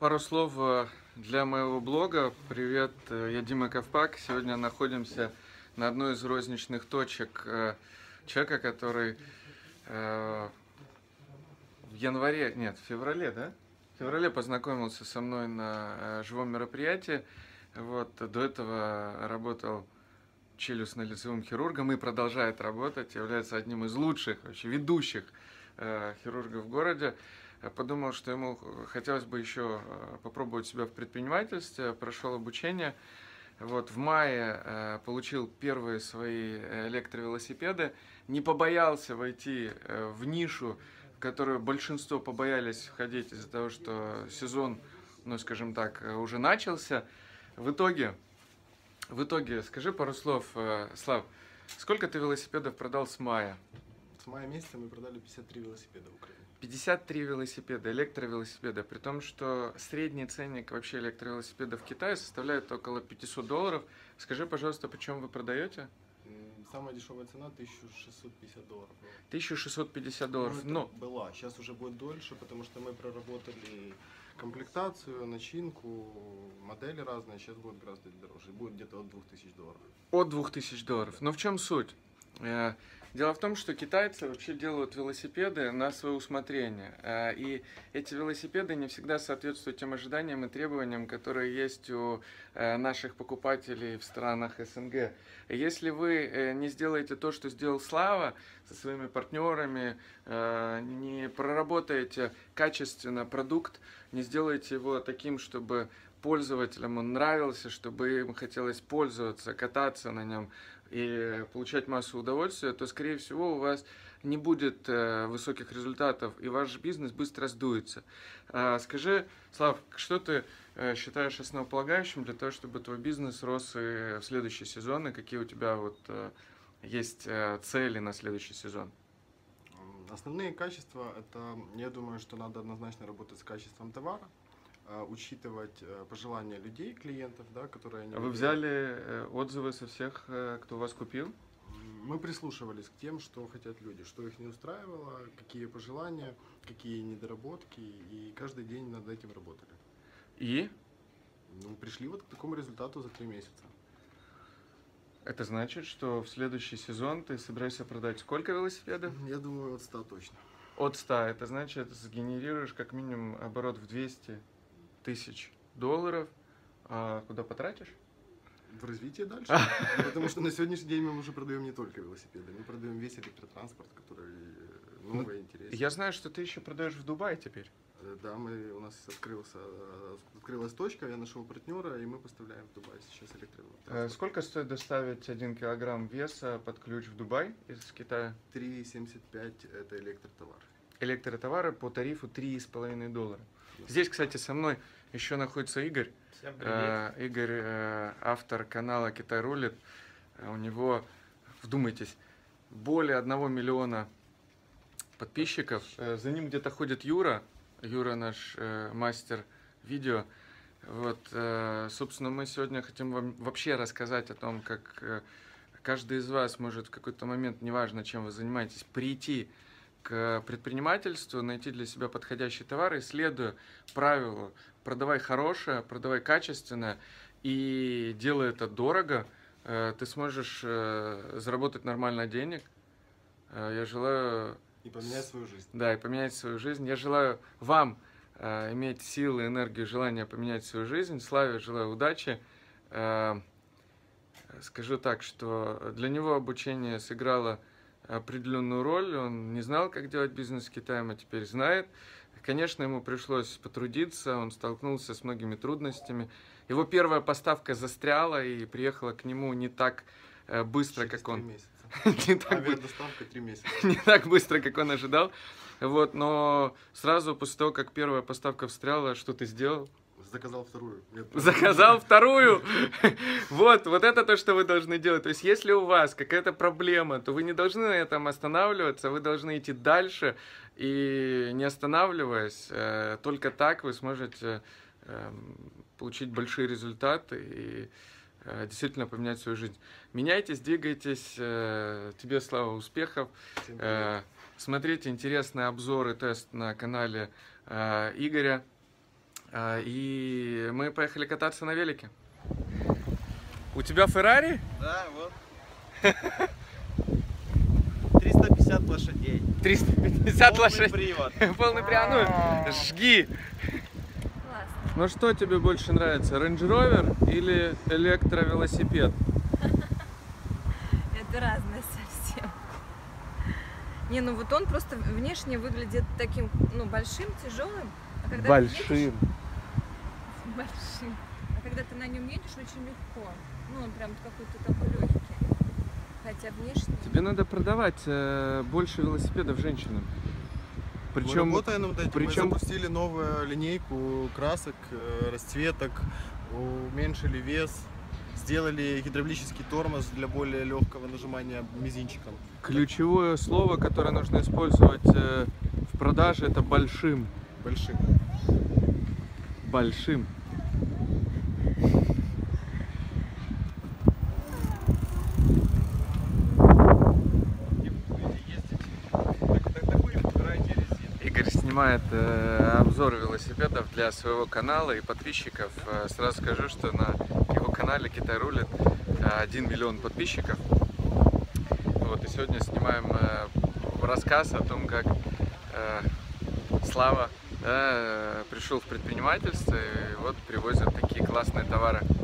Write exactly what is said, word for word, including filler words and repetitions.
Пару слов э, для моего блога. Привет, э, я Дима Ковпак. Сегодня находимся на одной из розничных точек э, человека, который э, в январе, нет, в феврале, да? В феврале познакомился со мной на э, живом мероприятии. Вот, до этого работал челюстно-лицевым хирургом и продолжает работать, является одним из лучших, вообще ведущих э, хирургов в городе. Подумал, что ему хотелось бы еще попробовать себя в предпринимательстве, прошел обучение. Вот, в мае э, получил первые свои электровелосипеды, не побоялся войти э, в нишу, в которую большинство побоялись входить из-за того, что сезон, ну скажем так, уже начался. В итоге, в итоге, скажи пару слов, э, Слав, сколько ты велосипедов продал с мая? С мая месяца мы продали пятьдесят три велосипеда в Украине. пятьдесят три велосипеда, электровелосипеда, при том, что средний ценник вообще электровелосипеда в Китае составляет около пятьсот долларов. Скажи, пожалуйста, почем вы продаете? Самая дешевая цена тысяча шестьсот пятьдесят долларов. тысяча шестьсот пятьдесят долларов. Ну, Но была, сейчас уже будет дольше, потому что мы проработали комплектацию, начинку, модели разные, сейчас будет гораздо дороже, будет где-то от двух тысяч долларов. От двух тысяч долларов. Но в чем суть? Дело в том, что китайцы вообще делают велосипеды на свое усмотрение. И эти велосипеды не всегда соответствуют тем ожиданиям и требованиям, которые есть у наших покупателей в странах СНГ. Если вы не сделаете то, что сделал Слава со своими партнерами, не проработаете качественно продукт, не сделаете его таким, чтобы пользователям он нравился, чтобы им хотелось пользоваться, кататься на нем и получать массу удовольствия, то, скорее всего, у вас не будет э, высоких результатов, и ваш бизнес быстро сдуется. А, скажи, Слав, что ты э, считаешь основополагающим для того, чтобы твой бизнес рос и в следующий сезон, и какие у тебя вот э, есть э, цели на следующий сезон? Основные качества, это, я думаю, что надо однозначно работать с качеством товара, учитывать пожелания людей, клиентов, да, которые они... Вы взяли отзывы со всех, кто вас купил? Мы прислушивались к тем, что хотят люди, что их не устраивало, какие пожелания, какие недоработки, и каждый день над этим работали. И? Ну, пришли вот к такому результату за три месяца. Это значит, что в следующий сезон ты собираешься продать сколько велосипедов? Я думаю, от ста точно. От ста. Это значит, сгенерируешь как минимум оборот в двести тысяч долларов. А куда потратишь? В развитие дальше. Потому что на сегодняшний день мы уже продаем не только велосипеды, мы продаем весь электротранспорт, который новый, интересный. Я знаю, что ты еще продаешь в Дубае теперь. Да, мы, у нас открылся, открылась точка, я нашел партнера, и мы поставляем в Дубай сейчас электротранспорт. Сколько стоит доставить один килограмм веса под ключ в Дубай из Китая? три семьдесят пять это электротовар. Электротовары по тарифу три с половиной доллара. Здесь, кстати, со мной еще находится Игорь. Всем привет. Э, Игорь, э, автор канала «Китай рулит». У него, вдумайтесь, более одного миллиона подписчиков. Э, за ним где-то ходит Юра. Юра наш э, мастер видео. Вот, э, собственно, мы сегодня хотим вам вообще рассказать о том, как э, каждый из вас может в какой-то момент, неважно, чем вы занимаетесь, прийти к предпринимательству, найти для себя подходящий товар, и следуя правилу «продавай хорошее, продавай качественное» и делай это дорого, ты сможешь заработать нормально денег. Я желаю... И поменять свою жизнь. Да, и поменять свою жизнь. Я желаю вам иметь силы, энергию, желание поменять свою жизнь. Славе желаю удачи. Скажу так, что для него обучение сыграло определенную роль, он не знал, как делать бизнес с Китаем, а теперь знает. Конечно, ему пришлось потрудиться, он столкнулся с многими трудностями. Его первая поставка застряла и приехала к нему не так быстро, Через как он... месяца. не, так Авиадоставка три месяца. не так быстро, как он ожидал. Вот, но сразу после того, как первая поставка встряла, что ты сделал? Заказал вторую. Заказал вторую. Вот, вот это то, что вы должны делать. То есть, если у вас какая-то проблема, то вы не должны на этом останавливаться, вы должны идти дальше и не останавливаясь, только так вы сможете получить большие результаты и действительно поменять свою жизнь. Меняйтесь, двигайтесь. Тебе, Слава, успехов. Смотрите интересные обзоры, тест на канале Игоря. А, И мы поехали кататься на велике. У тебя Феррари? Да, вот. триста пятьдесят лошадей. триста пятьдесят Полный лошадей. привод. Полный привод. Ну, жги. Классно. Ну что тебе больше нравится, Range Rover или электровелосипед? Это разное совсем. Не, ну вот он просто внешне выглядит таким, ну, большим, тяжелым. А когда ты Большим. едешь- большим. А когда ты на нем едешь, очень легко. Ну, он прям какой-то такой легкий. Хотя внешне. Тебе надо продавать э, больше велосипедов женщинам. Мы Причем работаем над этим. причем- Мы запустили новую линейку красок, э, расцветок, уменьшили вес, сделали гидравлический тормоз для более легкого нажимания мизинчиком. ключевое слово, которое нужно использовать э, в продаже, это большим. Большим. Большим. Игорь снимает э, обзор велосипедов для своего канала и подписчиков. Э, сразу скажу, что на его канале Китай рулит э, один миллион подписчиков. Вот, и сегодня снимаем э, рассказ о том, как э, Слава да, э, пришел в предпринимательство и вот привозят такие классные товары.